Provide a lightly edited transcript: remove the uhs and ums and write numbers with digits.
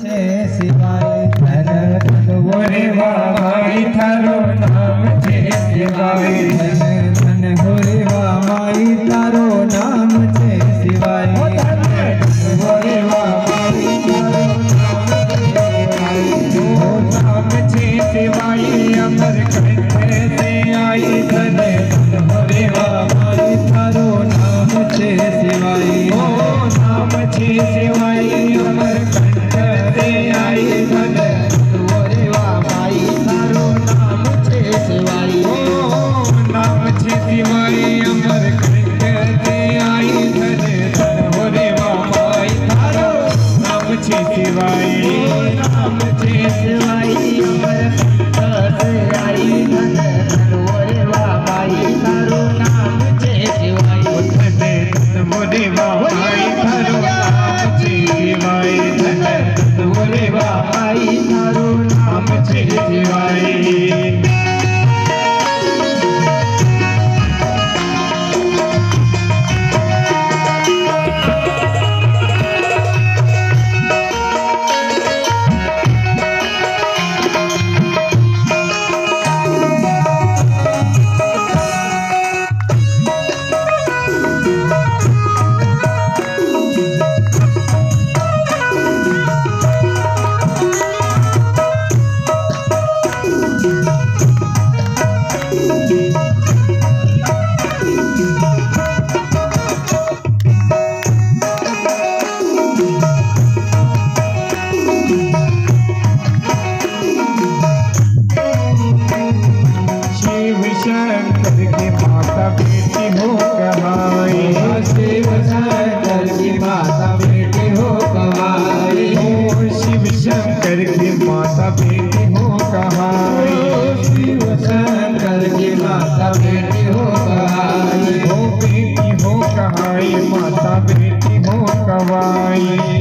छे सिवाय धन धन होरे माई थारो नाम छे सिवाय धन धन होरे माई तारो नाम छे सिवाय धन धन होरे माई तारो नाम छे सिवाय अमर कंठ से आई धन धन होरे माई तारो नाम छे सिवाय नाम छे सिवाय अमर कंठ से आई धन होरे माई तारो नाम छे सिवाय नाम छे सिवाय अमर कंठ से आई धन धन होरे माई तारो नाम छे सिवाय नाम छे सिवाय अमर कंठ से आई धन धन होरे माई तारो नाम छे सिवाय धन होरे माई तारो नाम छे सिवाय धन धन होरे माई तारो नाम छे सिवाय शंकर की माता बेटी हो कहाई शिव शंकर की माता बेटी हो कहाई शिव शंकर की माता बेटी हो कहाई शिव शंकर की माता बेटी हो कहाई हो बेटी हो कहाई माता बेटी हो कहाई